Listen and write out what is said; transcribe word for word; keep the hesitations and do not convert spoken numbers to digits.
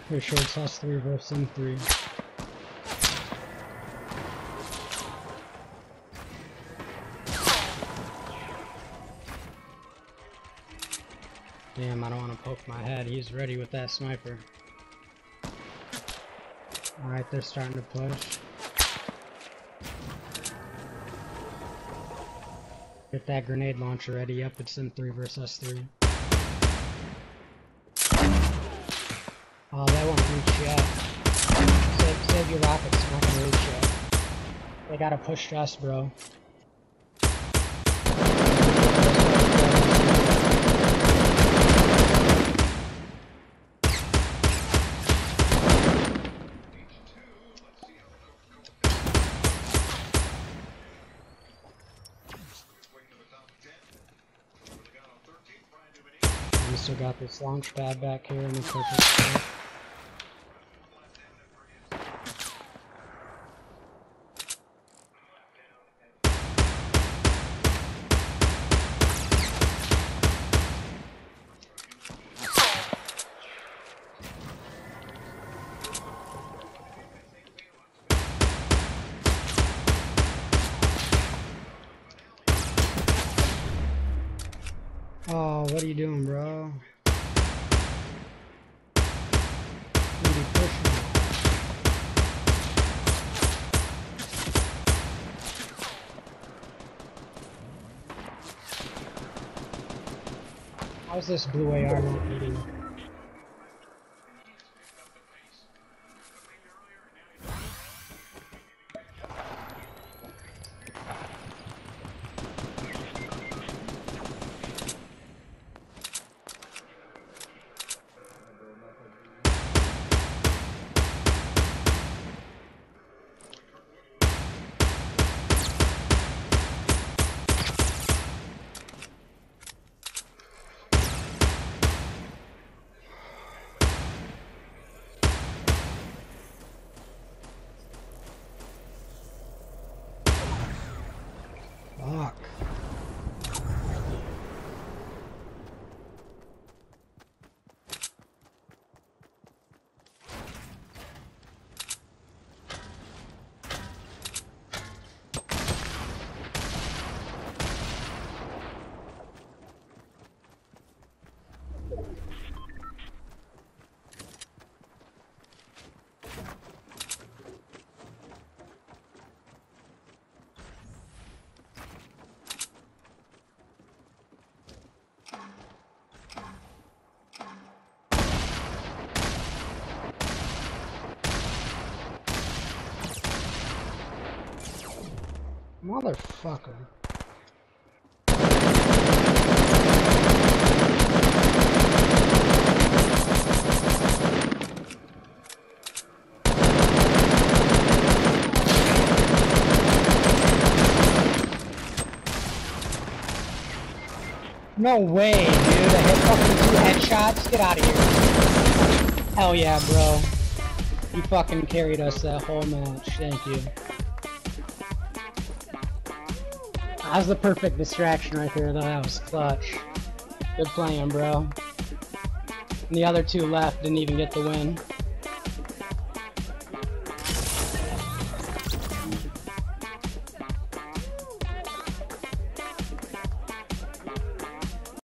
Pretty sure it's us three versus them three. Damn, I don't want to poke my head. He's ready with that sniper. Alright, they're starting to push. Get that grenade launcher ready. Yep, it's them three versus us three. Oh, they won't reach yet. Save, save your rockets, they're not gonna reach yet. They gotta push us, bro. We still got this launch pad back here in the perfect spot. Oh, what are you doing, bro? You be pushing. How's this blue A R not eating? Fuck. Motherfucker. No way, dude. I hit fucking two headshots. Get out of here. Hell yeah, bro. You fucking carried us that whole match. Thank you. That was the perfect distraction right there, though. That was clutch. Good playing, bro. And the other two left didn't even get the win.